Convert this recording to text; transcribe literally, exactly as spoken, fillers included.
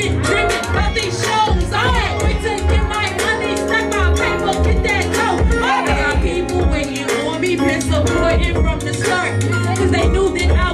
been dreaming about these shows. I can't wait to get my money, stack my paper, get that dough. I got people waiting on me, been supporting from the start, cause they knew that I